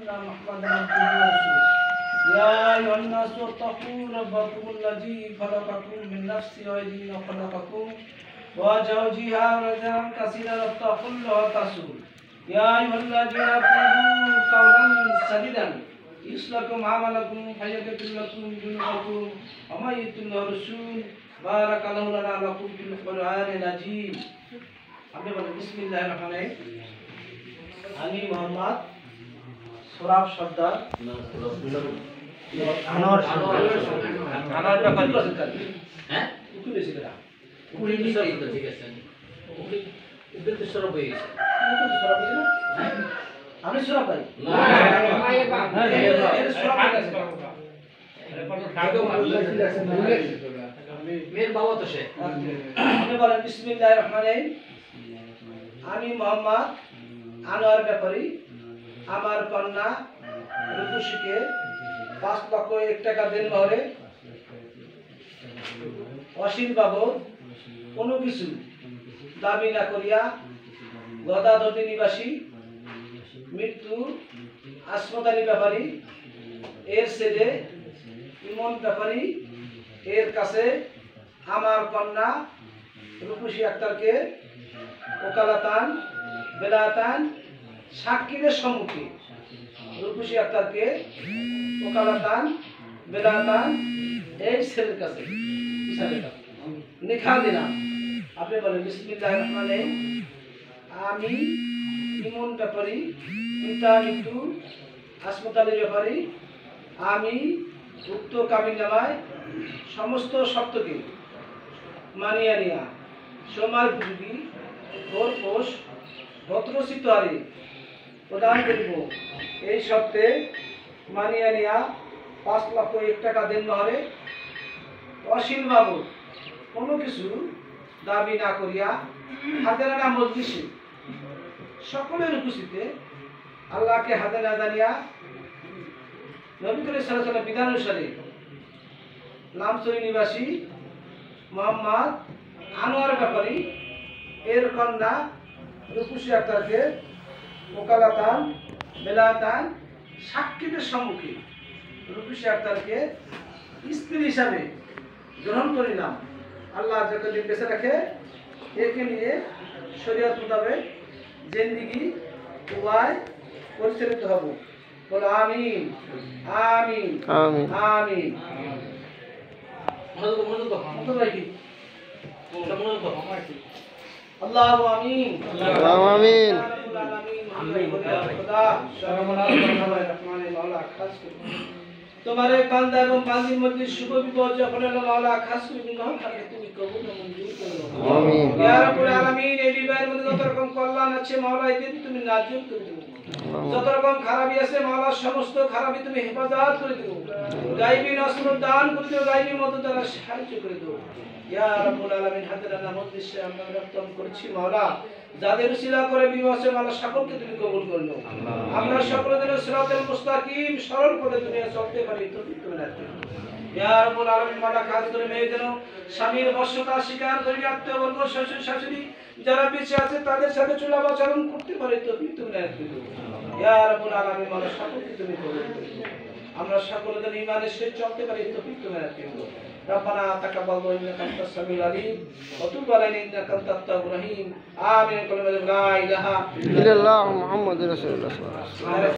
محمدا عبده ورسوله يا أيها الناس اتقوا ربكم الذي خلقكم من نفس واحدة وخلقكم وزوجها رجلا كثيرا واتقوا الله ورسوله يا أيها الذين آمنوا قولا سديدا يصلح لكم أعمالكم ويغفر لكم ذنوبكم ومن يطع الله والرسول بارك الله لنا ولكم في القرآن العظيم আপনি বলেন বিসমিল্লাহির রহমানির রহিম আমি মোহাম্মদ সুরাব সর্দার আনোয়ার ব্যাপারী হ্যাঁ উকিল হয়েছিল না উকিল নিশ্চয়ই তো ঠিক আছে উকিল তো সরব হয়ে গেছে উকিল তো সরব হয়েছে না আমি সরব ভাই না এর সরব আছে মেয়ের বাবা তো সে আপনি বলেন বিসমিল্লাহির রহমানির রহিম আমি মোহাম্মদ আনোয়ার ব্যাপারী আমার কন্যা রূপসীকে 5,01,000 টাকা দেন মহরে অসীম বাবদ কোনো কিছু দাবি না করিয়া গদাধরী নিবাসী মৃত্যু আসমত আলী ব্যাপারী এর ছেলে ইমন ব্যাপারী এর কাছে আমার কন্যা রূপসী আক্তারকে ওকালাতান বেলাতান সাক্ষীদের সম্মুখে রূপসী আক্তারকে ওকালাতান বেলাতান এই ছেলের কাছে লিখা দিলাম আপনি বলেন বিসমিল্লাহির রহমানির রহিম আমি ইমন ব্যাপারী পিতা মৃত্যু আসমত আলী ব্যাপারী আমি উক্ত কাবিননামায় সমস্ত শর্তকে মানিয়া নিয়া সোমার উপযোগী ঘোরপোষ ভদ্রচিত হারে প্রদান করিব এই শর্তে মানিয়া নিয়া 5,01,000 টাকা দেন মহরে অসীম বাবদ কোনো কিছু দাবি না করিয়া হাতেরানা মজলিসে সকলের উপস্থিতিতে আল্লাহকে হাতে না জানিয়া নবী করিম সাল্লাল্লাহু আলাইহি ওয়াসাল্লাম বিধান অনুসারে নামচরি নিবাসী মোহাম্মদ আনোয়ার ব্যাপারী এর কন্যা রূপসী আক্তারকে ওকালাতান বেলাতান সাক্ষীদের সম্মুখে রূপসী আক্তারকে স্ত্রী হিসাবে গ্রহণ করিলাম। আল্লাহ যতদিন বেঁচে রাখে একে নিয়ে শরীয়ত মোতাবেক জিন্দেগি উভয় পরিচালিত হব। বলো আমিন আমিন আমিন আমিন। আল্লাহু আমিন আল্লাহু আমিন তোমারে বান্দা এবং বান্দির মধ্যে শুভ বিপদ যখন এলো মাওলা খাস করে গ্রহণ থাকে তুমি কবুল ও মঞ্জুর করে নাও আমিন ইয়া রাব্বুল আলামিন। এই বিবাহের মধ্যে যত রকম কল্যাণ আছে মাওলা এদের তুমি নাজিল করে দিও, যত রকম খারাপি আছে মাওলা সমস্ত খারাপি তুমি হেফাজত করে দিও, গায়বী নসর দান করে দিও, গায়বী মদত দ্বারা সাহায্য করে দিও ইয়া রাব্বুল আলামিন। হাদিরানা মজলিসে আমরা রক্তম করছি মাওলা, যাদের উসিলা করে বিবাহ আছে মাওলা সকলকে তুমি কবুল করে নাও। আমরা সকলে যেন সিরাতাল মুস্তাকিম সরল পথে দুনিয়া চলতে পারি তৌফিক তুমি দান করো ইয়া রাব্বুল আলামিন। মাওলা খাস করে মেয়ে যেন স্বামীর বশ্যতা স্বীকার করে আত্মবর্গ শ্বশুর শাশুড়ি যারা বেঁচে আছে তাদের সাথে চলাচলন করতে পারে তৌফিক তুমি দান করো ইয়া রাব্বুল আলামিন। মাওলা সকলকে তুমি কবুল করে নাও, আমরা সকলে যেন ঈমানের সাথে চলতে পারি তৌফিক তুমি দান করো। ربنا تقبل منا انك انت السميع العليم وتب علينا انك انت التواب الرحيم آمين. لا اله الا الله محمد رسول الله صلى الله عليه وسلم.